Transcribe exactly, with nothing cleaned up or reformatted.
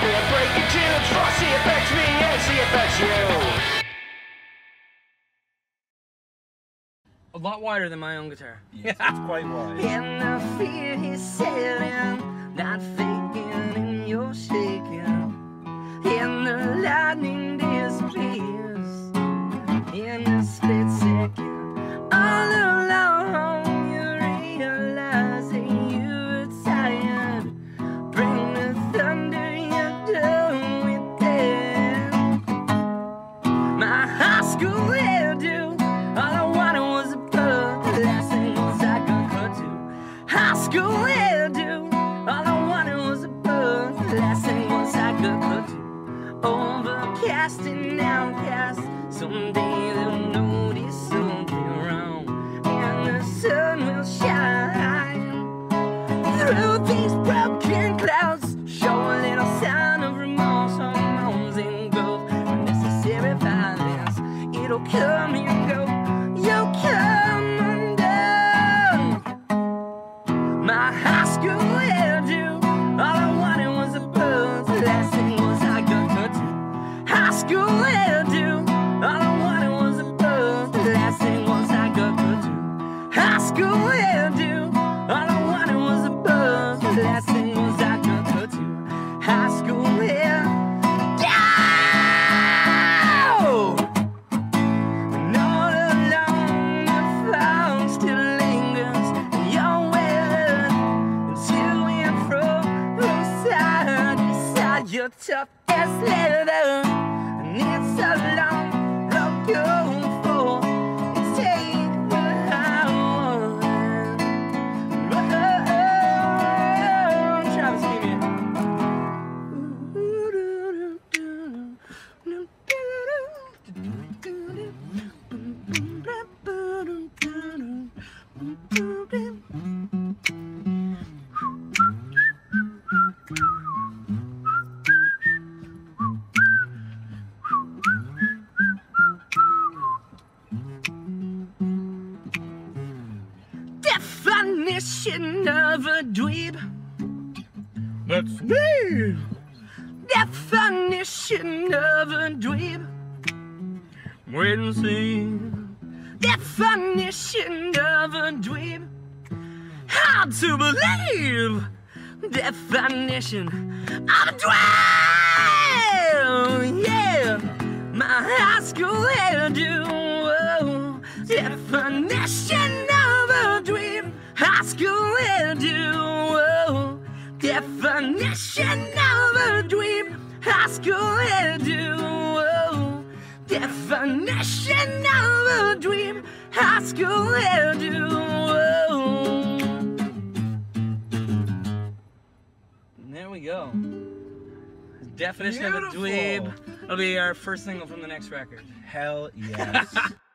They're breaking tunes for C F X me and C F X U. A lot wider than my own guitar. Yes, it's quite wide. In the fear he's sailing, not faking and you're shaking. And the lightning disappears in a split second. All alone you realize that you were tired. Bring the thunder, you're done with that. My high school hairdo, all I wanted was a bug. The last thing was I could cut to. High school hairdo, all I wanted was a bug. The last thing was I could cut to. Overcast and outcast, someday they'll notice something wrong, and the sun will shine through these broken clouds. Show a little sign of remorse, hormones and growth, unnecessary violence. It'll come and go, you'll come undone. My high school hairdo, all I wanted was a buzz. The last thing was I got cut to. High school hairdo, all I wanted was a buzz. The last thing was I got cut to. High school hairdo, all I wanted was a buzz. The last thing was I got cut to. High school hair. And all along the fog still lingers in your word, and to and fro, from side to side, you're tough as leather. And it's a long, long go for and take the high one. Oh, Travis, give me definition of a dweeb. That's me! Definition of a dweeb. Wait and see. Definition of a dweeb. Hard to believe. Definition of a dweeb. Yeah, my high school hairdo. Whoa. Definition of a dweeb. High school hairdo. Whoa. Definition of a dweeb. High school hairdo. Whoa. Definition of a dweeb. High school hairdo. Whoa. And there we go. Definition Beautiful. of a dweeb. It'll be our first single from the next record. Hell yes.